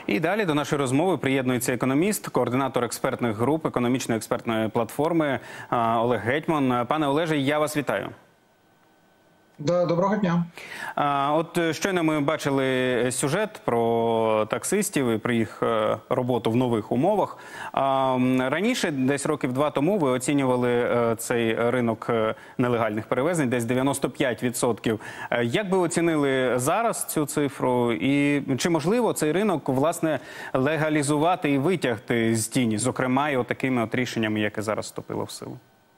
І далі до нашої розмови приєднується економіст, координатор експертних груп економічної експертної платформи Олег Гетьман. Пане Олеже, я вас вітаю. Доброго дня. От щойно ми бачили сюжет про таксистів і про їх роботу в нових умовах. Раніше, десь років 2 тому, ви оцінювали цей ринок нелегальних перевезень, десь 95%. Як би оцінили зараз цю цифру? І чи можливо цей ринок, власне, легалізувати і витягти з тіні, зокрема, і отакими от рішеннями, яке зараз вступило в силу?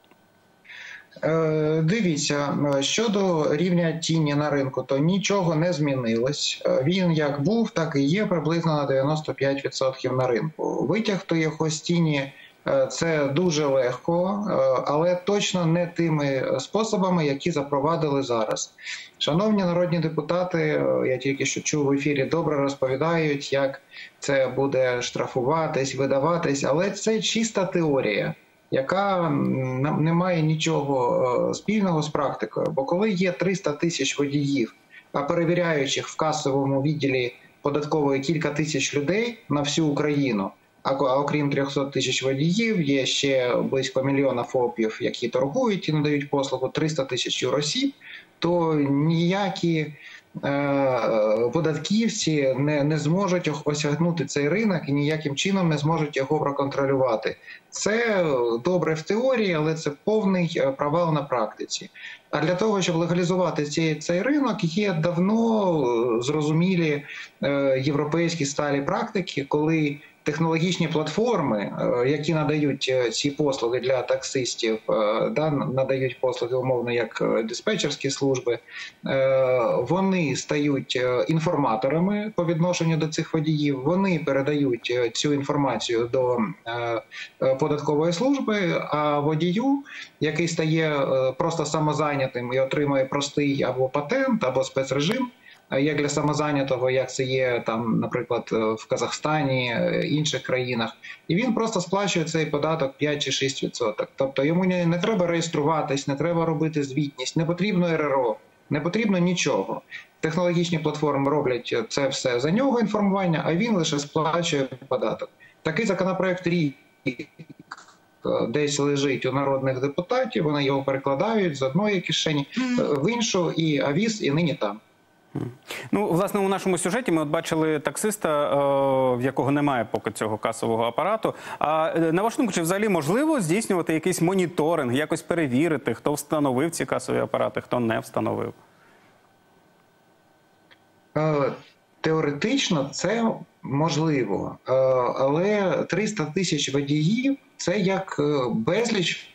Дивіться, щодо рівня тіні на ринку, то нічого не змінилось. Він як був, так і є приблизно на 95% на ринку. Витягти його з тіні – це дуже легко, але точно не тими способами, які запровадили зараз. Шановні народні депутати, я тільки що чув в ефірі, добре розповідають, як це буде штрафуватись, видаватись, але це чиста теорія, яка не має нічого спільного з практикою. Бо коли є 300 тисяч водіїв, а перевіряючих в касовому відділі податкової кілька тисяч людей на всю Україну, а окрім 300 тисяч водіїв, є ще близько мільйона ФОПів, які торгують і надають послугу, 300 тисяч юросіб, то ніякі податківці не зможуть осягнути цей ринок і ніяким чином не зможуть його проконтролювати. Це добре в теорії, але це повний провал на практиці. А для того, щоб легалізувати цей ринок, є давно зрозумілі європейські сталі практики, коли технологічні платформи, які надають ці послуги для таксистів, надають послуги умовно як диспетчерські служби, вони стають інформаторами по відношенню до цих водіїв, вони передають цю інформацію до податкової служби, а водію, який стає просто самозайнятим і отримує простий або патент, або спецрежим, як для самозайнятого, як це є, там, наприклад, в Казахстані, інших країнах. І він просто сплачує цей податок 5 чи 6%. Тобто йому не треба реєструватись, не треба робити звітність, не потрібно РРО, не потрібно нічого. Технологічні платформи роблять це все за нього інформування, а він лише сплачує податок. Такий законопроект рік десь лежить у народних депутатів, вони його перекладають з одної кишені в іншу, і авіз, і нині там. Ну, власне, у нашому сюжеті ми от бачили таксиста, в якого немає поки цього касового апарату. А на вашу думку, чи взагалі можливо здійснювати якийсь моніторинг, якось перевірити, хто встановив ці касові апарати, хто не встановив? Теоретично це можливо, але 300 тисяч водіїв – це як безліч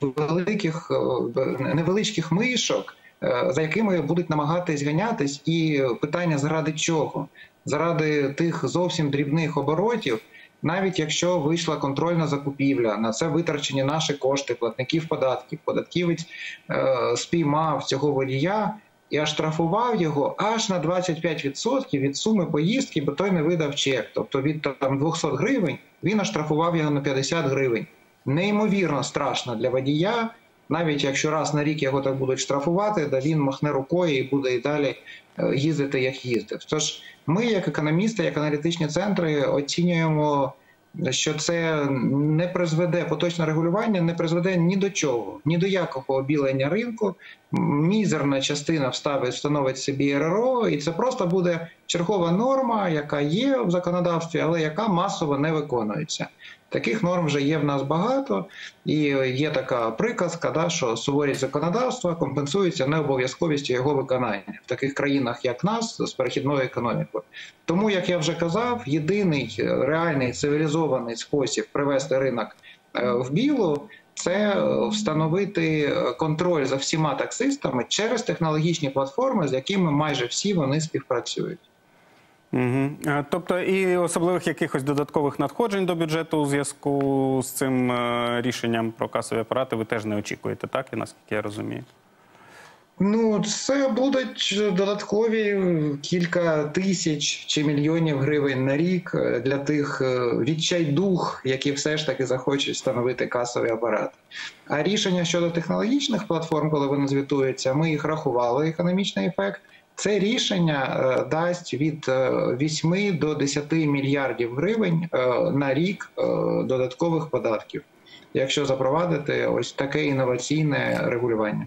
невеличких мишок, за якими будуть намагатись ганятись, і питання заради чого? Заради тих зовсім дрібних оборотів, навіть якщо вийшла контрольна закупівля, на це витрачені наші кошти, платників податків, податківець спіймав цього водія і оштрафував його аж на 25% від суми поїздки, бо той не видав чек. Тобто від 200 гривень він оштрафував його на 50 гривень. Неймовірно страшно для водія. Навіть якщо раз на рік його так будуть штрафувати, то він махне рукою і буде і далі їздити, як їздив. Тож ми, як економісти, як аналітичні центри, оцінюємо, що це не призведе, поточне регулювання не призведе ні до чого, ні до якого обілення ринку. Мізерна частина встановить собі РРО, і це просто буде чергова норма, яка є в законодавстві, але яка масово не виконується. Таких норм вже є в нас багато, і є така приказка, що суворість законодавства компенсується необов'язковістю його виконання в таких країнах, як нас, з перехідною економікою. Тому, як я вже казав, єдиний реальний цивілізований спосіб привести ринок в білу – це встановити контроль за всіма таксистами через технологічні платформи, з якими майже всі вони співпрацюють. Тобто і особливих якихось додаткових надходжень до бюджету у зв'язку з цим рішенням про касові апарати ви теж не очікуєте, так? І наскільки я розумію? Ну, це будуть додаткові кілька тисяч чи мільйонів гривень на рік для тих відчайдух, які все ж таки захочуть встановити касовий апарат. А рішення щодо технологічних платформ, коли вони звітуються, ми їх рахували, економічний ефект. Це рішення дасть від 8 до 10 мільярдів гривень на рік додаткових податків, якщо запровадити ось таке інноваційне регулювання.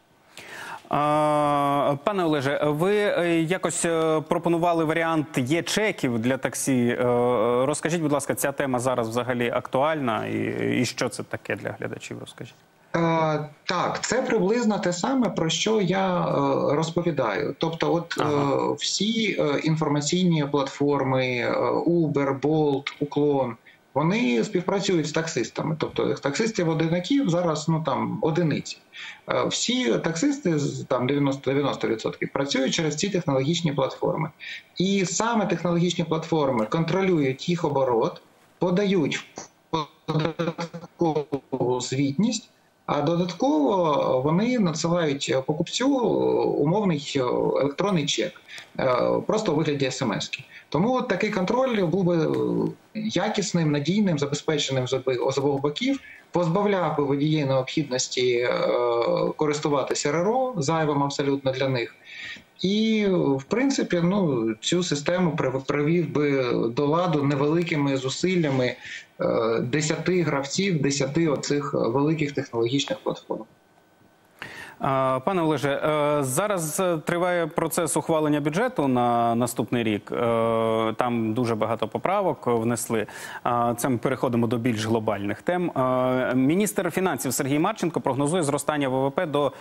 Пане Олеже, ви якось пропонували варіант є-чеків для таксі. Розкажіть, будь ласка, ця тема зараз взагалі актуальна і що це таке для глядачів? Розкажіть. Так, це приблизно те саме, про що я розповідаю. Тобто, от всі інформаційні платформи, Uber, Bolt, Uklon, вони співпрацюють з таксистами. Тобто таксистів-одинаків зараз одиниці. Всі таксисти, там 90% працюють через ці технологічні платформи. І саме технологічні платформи контролюють їх оборот, подають податкову звітність, а додатково вони надсилають покупцю умовний електронний чек, просто у вигляді смс-ки. Тому такий контроль був би якісним, надійним, забезпеченим з обох боків, позбавляв би водіїв необхідності користуватися РРО, зайвим абсолютно для них. І, в принципі, цю систему привів би до ладу невеликими зусиллями 10 гравців, 10 оцих великих технологічних платформ. Пане Олеже, зараз триває процес ухвалення бюджету на наступний рік. Там дуже багато поправок внесли. Це ми переходимо до більш глобальних тем. Міністр фінансів Сергій Марченко прогнозує зростання ВВП до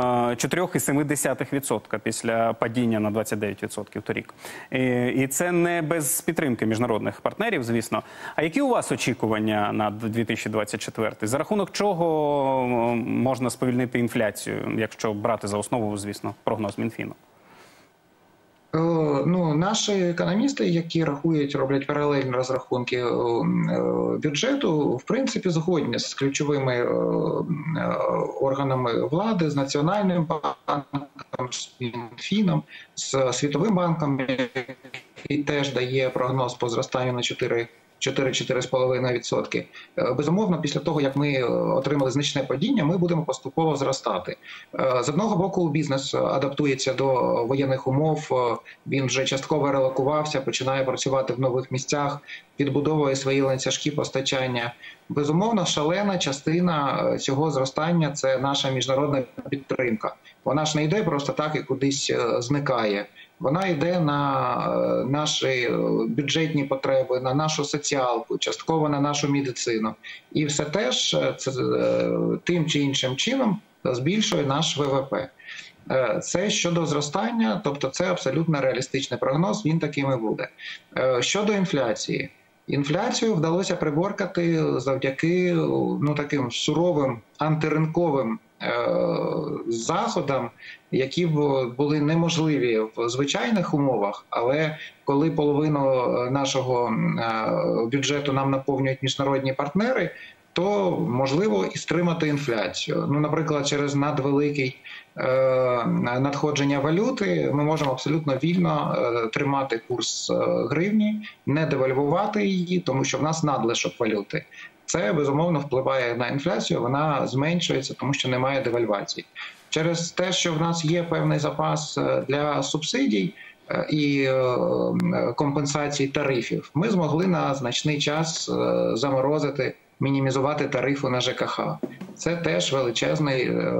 4,7% після падіння на 29% торік. І це не без підтримки міжнародних партнерів, звісно. А які у вас очікування на 2024? За рахунок чого можна сповільнити інфляцію? Якщо брати за основу, звісно, прогноз Мінфіну. Наші економісти, які роблять паралельні розрахунки бюджету, в принципі, згодні з ключовими органами влади, з Національним банком, з Мінфіном, з Світовим банком, який теж дає прогноз по зростанню на 4-4,5%. Безумовно, після того, як ми отримали значне падіння, ми будемо поступово зростати. З одного боку, бізнес адаптується до воєнних умов, він вже частково релокувався, починає працювати в нових місцях, відбудовує свої ланцюжки постачання. Безумовно, шалена частина цього зростання – це наша міжнародна підтримка. Вона ж не йде просто так і кудись зникає. Вона йде на наші бюджетні потреби, на нашу соціалку, частково на нашу медицину. І все теж це тим чи іншим чином збільшує наш ВВП. Це щодо зростання, тобто це абсолютно реалістичний прогноз, він таким і буде. Щодо інфляції. Інфляцію вдалося приборкати завдяки таким суровим антиринковим заходам, які були неможливі в звичайних умовах, але коли половину нашого бюджету нам наповнюють міжнародні партнери, то можливо і стримати інфляцію. Наприклад, через надвелике надходження валюти ми можемо абсолютно вільно тримати курс гривні, не девальвувати її, тому що в нас надлишок валюти. Це, безумовно, впливає на інфляцію, вона зменшується, тому що немає девальвації. Через те, що в нас є певний запас для субсидій і компенсацій тарифів, ми змогли на значний час заморозити, мінімізувати тарифи на ЖКХ. Це теж величезна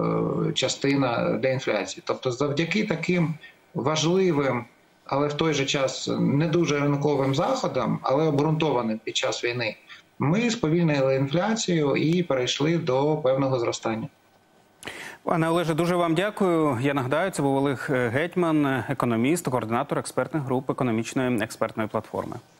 частина для інфляції. Тобто завдяки таким важливим, але в той же час не дуже ринковим заходам, але обґрунтованим під час війни, ми сповільнили інфляцію і перейшли до певного зростання. Пане Олеже, дуже вам дякую. Я нагадаю, це був Олег Гетьман, економіст, координатор експертних груп економічної експертної платформи.